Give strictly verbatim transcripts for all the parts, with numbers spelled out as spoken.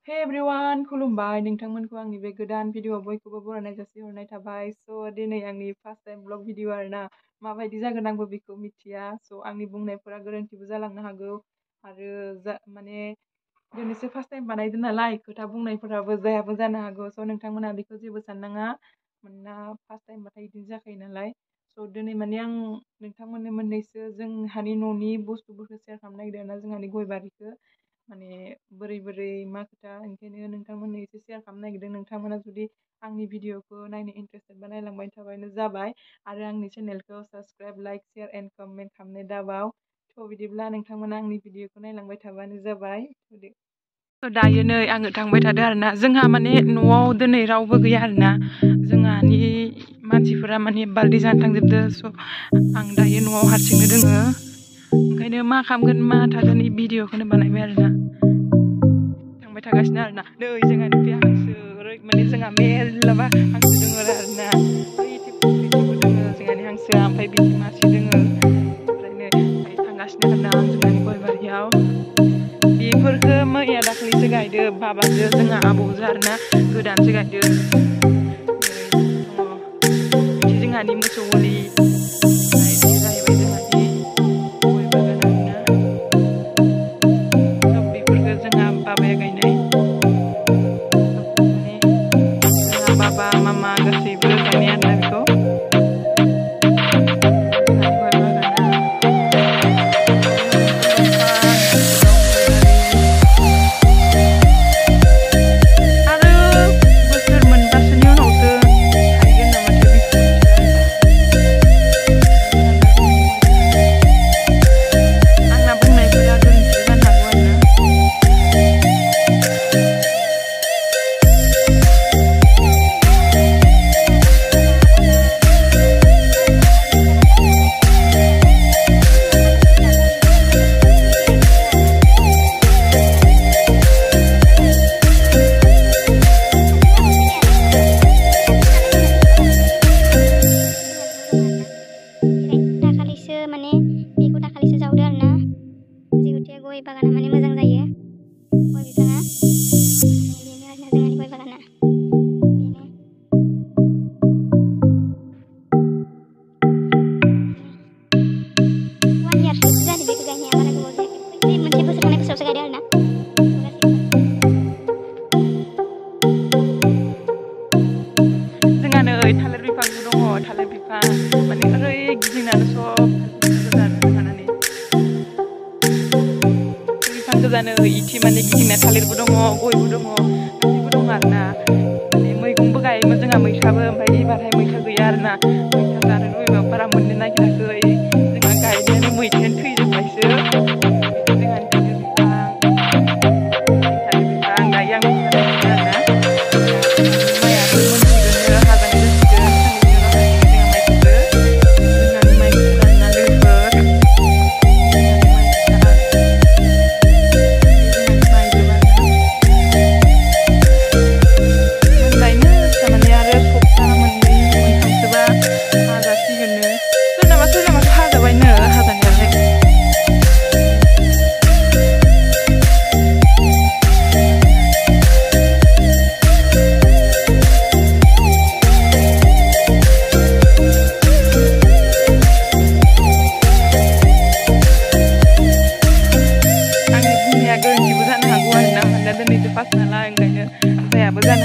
Hey everyone, खुलुमबाय नोंथांमोनखौ आंनि बे गोदान भिडिअ बयखौबो बरायनाय जासिहरनाय थाबाय। स' दिनै आंनि फार्स्ट टाइम ब्लग भिडिअ आरोना माबायदि जागोन आंबो बेखौ मिथिया। स' आंनि बुंनायफोरा गोरोन्थिबो जालांनो हागौ आरो जा माने दिनैसो फार्स्ट टाइम बानायदों नालाय खोथा बुंनायफोराबो जायाबो जानो हागौ। स' नोंथांमोना बेखौ जेबो साननाङा, मानोना फार्स्ट टाइमबाथाय बिदिनो जाखायो नालाय। स' दिनै माने आं नोंथांमोननो मोननैसो जोंहानि न'नि बुस्थुफोरखौ शेयार खालामनो नागिरदों आरोना, जोंहानि गय बारिखौ माने बोरै बोरै मा खोथा ओंखायनो नोंथांमोननो एसे शेयार खालामनो नागिरदों। नोंथांमोना जुदि आंनि भिडिअखौ नायनो इन्टारेस्टेड बा नायलांबाय थाबानो जाबाय आरो आंनि चेनेलखौ subscribe like share and comment खालामनो दाबाव। थ' बिदिब्ला नोंथांमोना आंनि भिडिअखौ नायलांबाय थाबानो जाबाय। दायो नै आङो थांबाय थादों आरोना, जोंहा माने न'आव दिनै रावबो गैया आरोना, जोंहानि मानसिफोरा माने बार्थडे जानो थांजोबदो। स' आं दायो न'आव हारसिंनो दोङो, ओंखायनो मा खालामगोन मा थागोन बे भिडिअखौनो बानायबाय आरोना। थांबाय थागासिनो आरोना, नै जोंहानि बे हांसो माने जोंहा मेरलाबा हांसो दङ आरोना, बैथि फुख्रिथिबो दङ जोंहानि हांसोआ, ओमफ्राय बिदि मासे दङ। ओमफ्राय नै थांगासिनो आरोना आं जोंहानि गय बारियाव। बेफोरखौ मैया दाखालिसो गायदो बाबाजों जोंहा आबौजों आरोना, गोदानसो गायदो। बिदि जोंहानि मोसौ गलि, ओमफ्राय बे जाहैबाय जोंहानि गय बागान आरोना। सब बेफोरखौ जोंहा बाबाया गायनाय, माने जोंहा बाबा मामा गासैबो गायनाय आरोना बेखौ। गय बागाना माने मोजां जायो, गय बिफाङा बेनो आरोना जोंहानि गय बागाना बेनो। वान इयारसो जादों बेखौ गायनाया, बारा गोबाव जायाखै। बै मोनसे बोसोर थांनाय बोसोरावसो गायदों आरोना जोंहा नै थालिर बिफांबो दङ, थालिर बिफां माने ओरै गिदिंनानै सब गोजानो इथि माने गिदिंना थालिरबो दङ, गयबो दङ, गासैबो दङ आरोना। माने मैगंबो गायोमोन जोंहा, मैथाबो, ओमफ्राय एबारहाय मैथा गैया आरोना। मैथा जानो लुबैबाबो बारा मोननो नागिराखै, जोंहा गायनायानो मैथायानो थैजोब्बायसो। जोंहानि थालिर बिफां थालिर बिफां दायो आं मोसागासिनो आरोना। माइआबो मोनसिगोननो, हाजानाय जासिगोन साननैसो उनाव जोंहा माइखौबो। जोंहानि माइखौ रानना लोगोफोर जायाबो जानो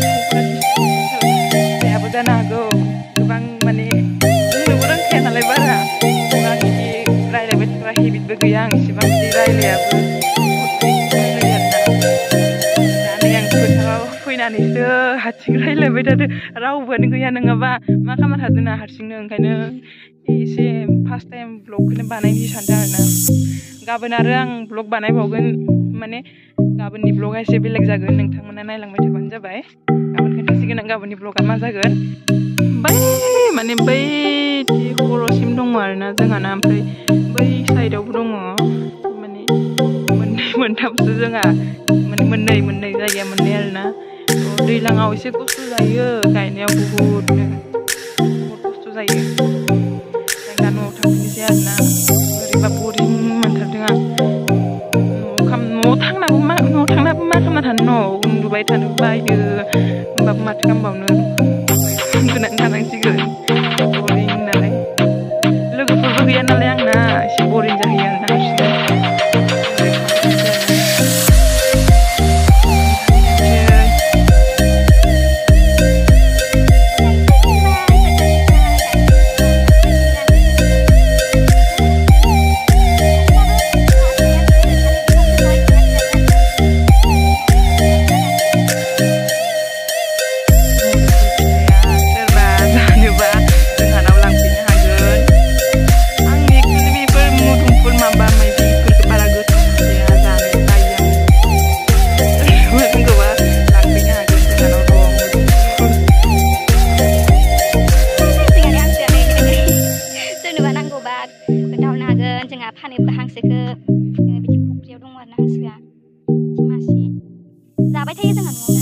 हागौ, गोबां माने बुंनोबो रोंखाया नालाय बारा। आं बिदि रायज्लायबाय थाग्रा हेबिटबो गैया, आं इसेबां बिदि रायज्लायाबो आरोना। दा नै आं फोथाराव फैनानैसो हारसिं रायज्लायबाय थादों, रावबोआनो गैया, नङाबा मा खालामनो थादों ना हारसिंनो। ओंखायनो एसे फार्स्ट टाइम ब्लगखौनो बानायनो सानदों आरोना। गाबोन आरो आं ब्लग बानायबावगोन, माने गाबोननि ब्लगा एसे बेलेग जागोन, नोंथांमोना नायलांबाय थाबानो जाबाय। गाबोन खोन्थासिगोन आं गाबोननि ब्लगा मा जागोन। बै माने बै खर'सिम दङ आरोना जोंहाना, ओमफ्राय बै साइडआवबो दङ, माने मोननै मोनथामसो जोंहा, माने मोननै मोननै जायगाया मोननै आरोना। दैज्लाङाव एसे खस्थ' जायो गायनायाव, बहुदनो बहुद खस्थ' जायो। जों दा न'आव थांफिननोसै आरोना, बोरैबा बरिं मोनथारदों आं। न'आव थांनाबो मा न'आव थांनाबो मा खालामना थानो न', उन्दुबाय थानो बायो होमबाबो माथो खालामबावनो उन्दुनानै थानांसिगोन बरिं नालाय लोगोफोरबो गैया नालाय आंना एसे बरिं जाहैयो आरोना हारसिं फानोबो हांसोखो बिदि फुख्रियाव दङ आरो ना हांसोआ मासे जाबाय थायो जोंहा न'आव